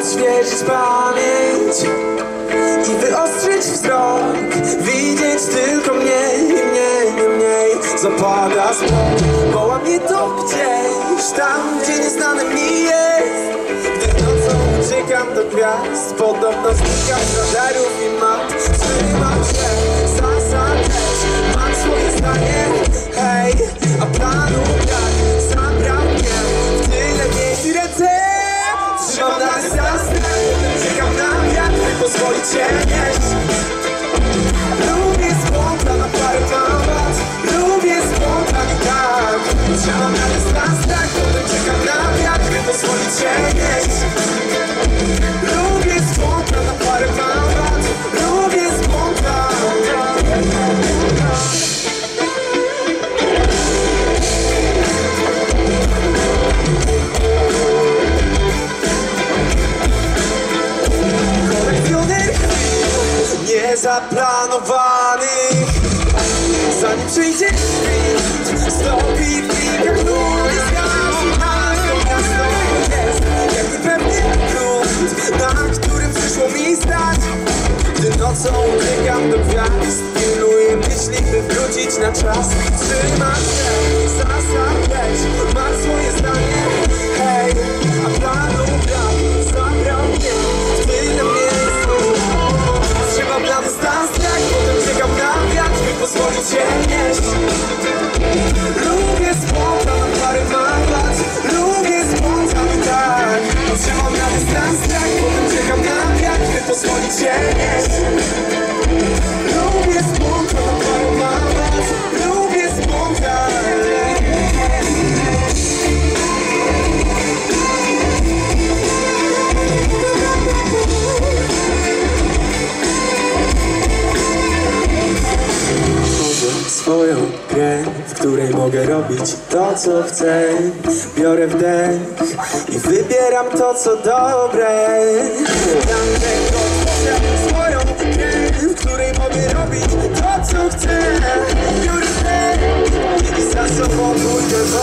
odświeżyć pamięć i wyostrzyć wzrok, widzieć tylko mniej i mniej i mniej. Zapada smok, woła mnie to gdzieś, tam gdzie nieznane mi jest. Gdy nocą uciekam do gwiazd, podobno znikam z radarów i map. Trzymam się zasad też, mam swoje zdanie, hej, a planu brak. Zabrał mnie w tyle miejsc i ręce trzymam na dystansę, czekam na wiatr, by pozwolić się nieść. Lubię spontan na parę lat, lubię spontan i tak. Trzymam na dystansach, potem czekam na wiatr, by pozwolić się nieść. Lubię spontan na parę lat, lubię spontan. Niezaplanowanych, zanim przyjdzie świt, stopi w klikach nury zgasł. A to miasto jest jak niepewny grunt, na którym przyszło mi stać. Gdy nocą uciekam do gwiazd, pilnuję myśli, by wrócić na czas. Trzymam się zasad też, mam swoje zdanie, hej, a planu brak. Zabrał mnie w tyle miejscu, trzymam na dystansach, potem czekam na wiatr, by pozwolić się nieść. Lubię spontan na parę lat, lubię spontan i tak. Trzymam na dystansach, potem czekam na wiatr, by pozwolić się nieść. Lubię spontan na parę lat, lubię spontan. Swoją grę, w której mogę robić to, co chcę. Biorę wdech i wybieram to, co dobre. Dam tego, swoją grę, w której mogę robić to, co chcę. Biorę wdech i za sobą pójdę.